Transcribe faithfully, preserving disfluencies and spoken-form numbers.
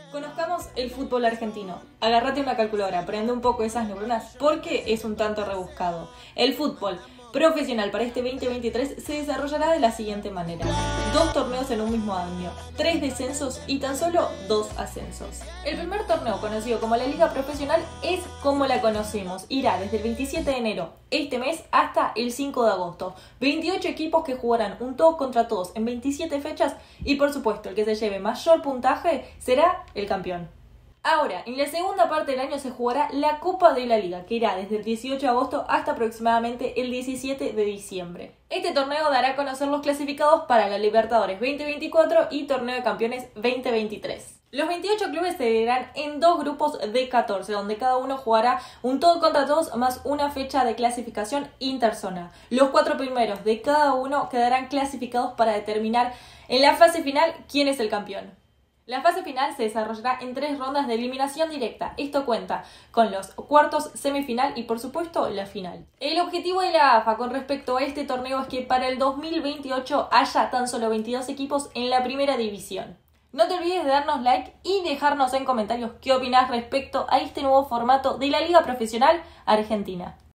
Conozcamos el fútbol argentino. Agárrate una calculadora, prende un poco esas neuronas porque es un tanto rebuscado. El fútbol profesional para este veinte veintitrés se desarrollará de la siguiente manera: dos torneos en un mismo año, tres descensos y tan solo dos ascensos. El primer torneo, conocido como la Liga Profesional, es como la conocemos. Irá desde el veintisiete de enero, este mes, hasta el cinco de agosto. veintiocho equipos que jugarán un todos contra todos en veintisiete fechas y, por supuesto, el que se lleve mayor puntaje será el campeón. Ahora, en la segunda parte del año se jugará la Copa de la Liga, que irá desde el dieciocho de agosto hasta aproximadamente el diecisiete de diciembre. Este torneo dará a conocer los clasificados para la Libertadores veinte veinticuatro y Torneo de Campeones veinte veintitrés. Los veintiocho clubes se dividirán en dos grupos de catorce, donde cada uno jugará un todos contra todos más una fecha de clasificación interzona. Los cuatro primeros de cada uno quedarán clasificados para determinar en la fase final quién es el campeón. La fase final se desarrollará en tres rondas de eliminación directa. Esto cuenta con los cuartos, semifinal y, por supuesto, la final. El objetivo de la A F A con respecto a este torneo es que para el dos mil veintiocho haya tan solo veintidós equipos en la primera división. No te olvides de darnos like y dejarnos en comentarios qué opinas respecto a este nuevo formato de la Liga Profesional Argentina.